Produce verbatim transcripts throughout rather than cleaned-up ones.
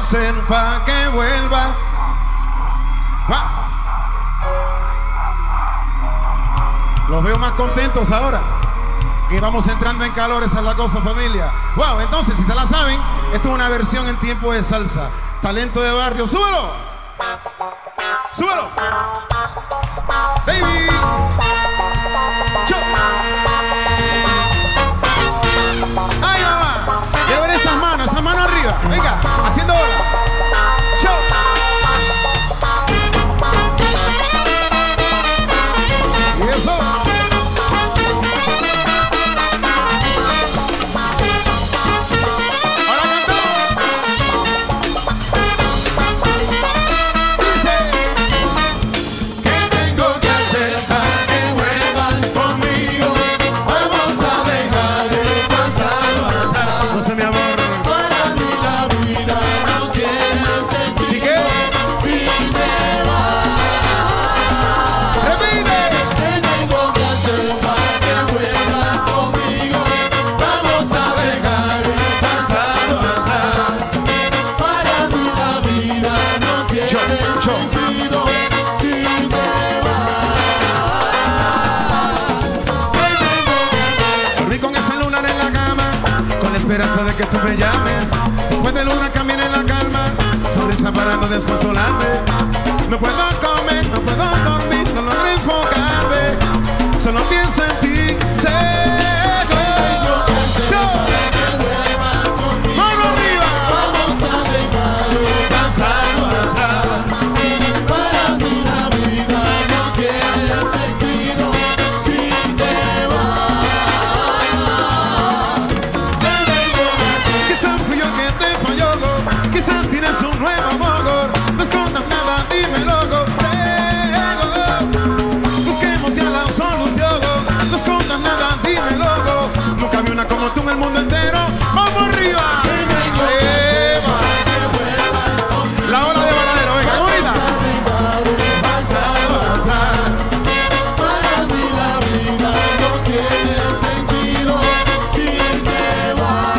hacer para que vuelva? Los veo más contentos ahora. Que vamos entrando en calor, esa es la cosa, familia. Wow, entonces, si se la saben, esto es una versión en tiempo de salsa. Talento de barrio, súbelo. Súbelo. Baby. Yo. Ahí va. Quiero ver esas manos, esas manos arriba. Venga, haciendo ola. Yo. Y eso. Esperanza de que tú me llames. Después del huracán viene la calma. Sonrisa para no desconsolarme. No puedo comer, no puedo dormir, no logro enfocarme. Solo pienso en ti. ¡Mano arriba! Vamos a dejar el pasado atrás. Para mí la vida no tiene sentido si te vas. Tienes un nuevo amor, no escondas nada, dímelo. Busquemos ya la solución, no escondas nada, dímelo. Nunca vi una como tú en el mundo entero. ¡Vamos arriba! La ola de Varadero, venga, ahorita. Para mí la vida no tiene sentido si te vas.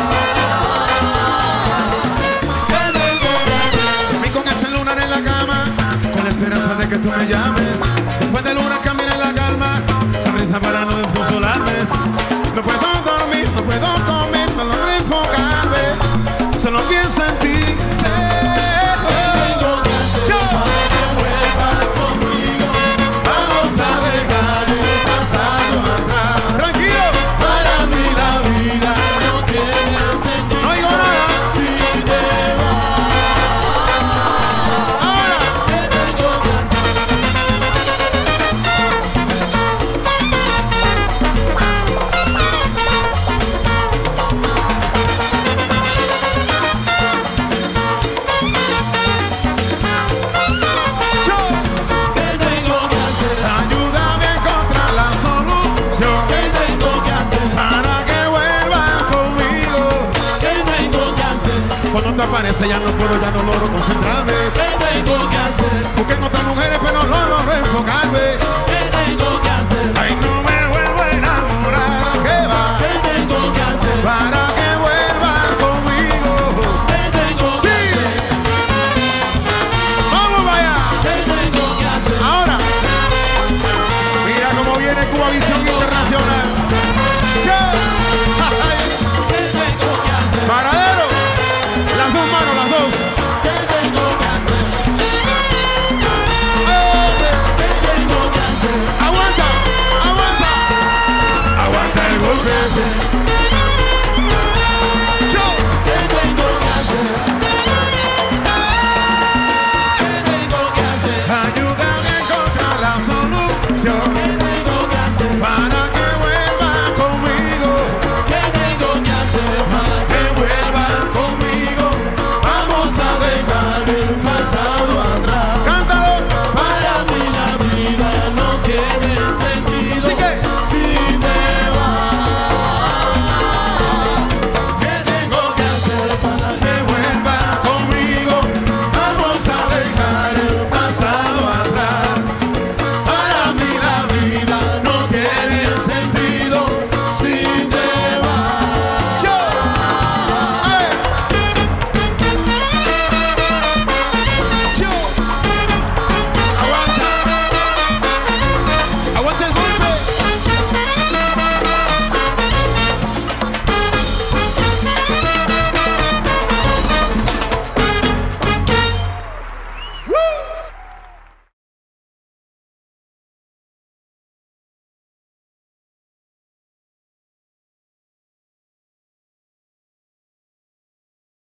En la cama, con la esperanza de que tú me llames. Después del huracán viene la calma. Sonrisa para no desconsolarme. No puedo dormir, no puedo comer, no logro enfocarme. Solo pienso en ti. Vamos a dejar el pasado atrás. Tranquilo. Para mí la vida no tiene sentido. No oigo nada. Si te vas. Cuando te aparece ya no puedo, ya no logro concentrarme. ¿Qué tengo que hacer? Busqué en otras mujeres pero no logro enfocarme. ¿Qué tengo que hacer? Ay, no me vuelvo a enamorar. ¿Qué va? ¿Qué tengo que hacer? Para que vuelva conmigo. ¿Qué tengo que sí. hacer? Vamos allá. ¿Qué tengo que hacer? Ahora, mira cómo viene Cuba Visión Internacional. ¿Qué tengo que hacer? Para